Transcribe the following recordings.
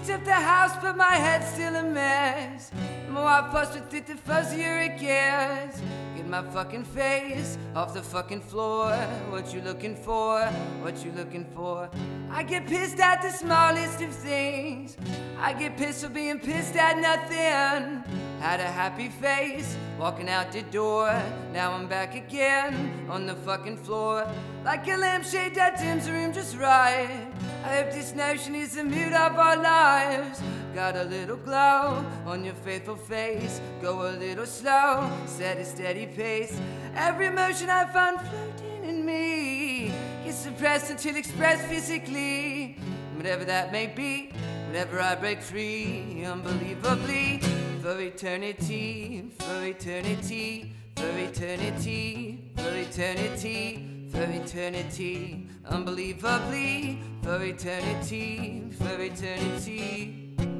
Picked up the house, but my head's still a mess. The more I fuss with it, the fuzzier it gets. Get my fucking face off the fucking floor. What you looking for? What you looking for? I get pissed at the smallest of things. I get pissed for being pissed at nothing. Had a happy face walking out the door. Now I'm back again on the fucking floor. Like a lampshade that dims the room just right. I hope this notion is the mood of our lives. Got a little glow on your faithful face. Go a little slow, set a steady pace. Every emotion I find floating in me is suppressed until expressed physically. Whatever that may be, whenever I break free, unbelievably, for eternity, for eternity, for eternity, for eternity, for eternity, unbelievably, for eternity, for eternity.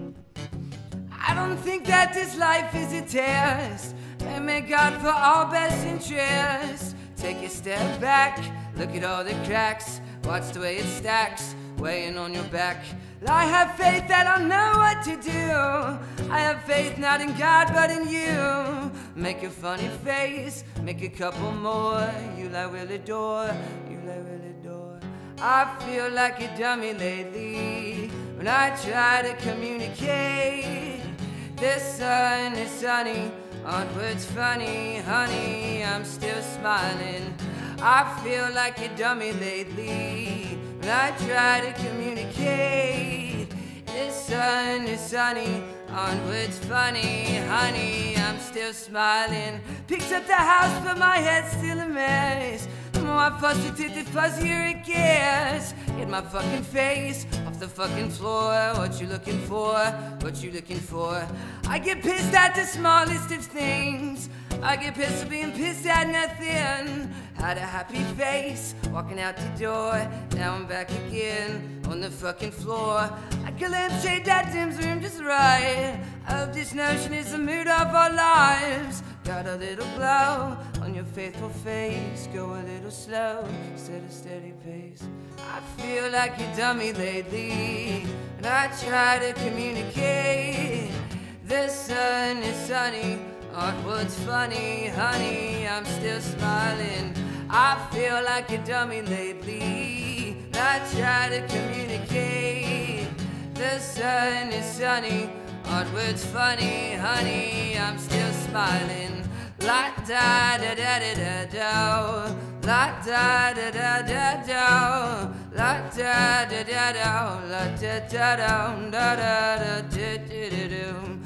I don't think that this life is a test. May God for all best interest. Take a step back, look at all the cracks. Watch the way it stacks, weighing on your back. I have faith that I'll know what to do. I have faith not in God but in you. Make a funny face, make a couple more. You I will adore, you I will adore. I feel like a dummy lately when I try to communicate. The sun is sunny, aren't words funny, honey, I'm still smiling. I feel like a dummy lately when I try to communicate. The sun is sunny, aren't words funny, honey, I'm still smiling. Picked up the house, but my head's still a mess. The more I fuss with it, the fuzzier it gets. Get my fucking face off the fucking floor. What you looking for? What you looking for? I get pissed at the smallest of things. I get pissed for being pissed at nothing. Had a happy face walking out the door. Now I'm back again on the fucking floor. Like a lampshade that dims the room just right. I hope this notion is the mood of our lives. Got a little glow on your faithful face. Go a little slow, set a steady pace. I feel like a dummy lately when I try to communicate. The sun is sunny, aren't words funny, honey, I'm still smiling. I feel like a dummy lately when I try to communicate. The sun is sunny, aren't words funny, honey, I'm still smiling. La da da da da da da, la da da da da da, la da da da da, la da da da da da da da da da.